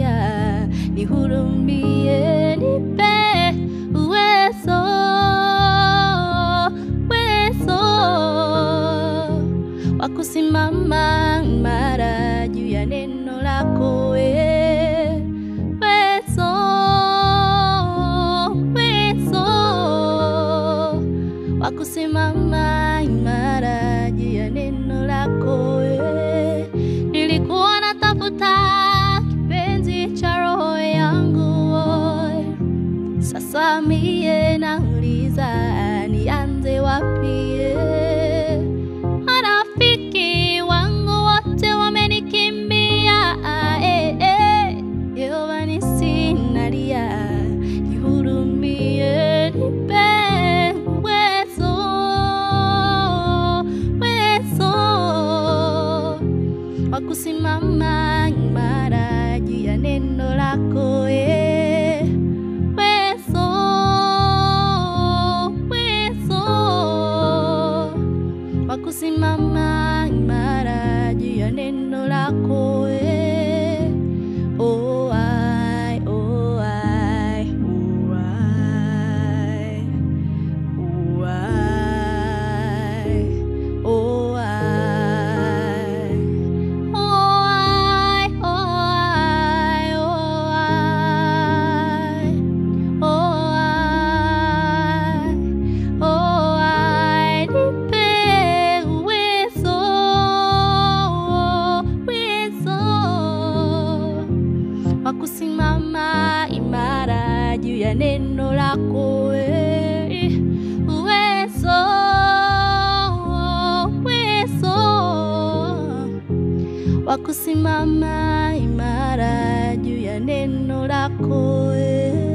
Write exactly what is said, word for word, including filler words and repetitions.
nalia, nihurumie, nipe uwezo, uwezo wa kusimama imara juu ya neno lako wewe. Uwezo, uwezo wa kusimama imara juu ya neno lako wewe. Nilikuwa natafuta kipenzi cha roho yangu, sasa mie nauliza nianze wapi? Marafiki wangu wote wamenikimbia, eh, eh. Yehova nisinalia, nihurumie, nipe uwezo, uwezo wa kusimama imara juu ya neno lako eh. Uwezo, uwezo wa kusimama imara juu ya neno lako eh. Oh I, oh I, oh I, oh I, oh I, oh I, oh I, oh I, oh I, oh I, nipe uwezo, uwezo wa kusimama imara juu ya neno lako wewe. Uwezo, uwezo wa kusimama imara juu ya neno lako wewe.